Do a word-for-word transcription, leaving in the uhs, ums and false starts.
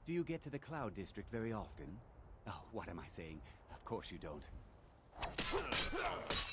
Do you get to the Cloud District very often? Oh, what am I saying? Of course you don't.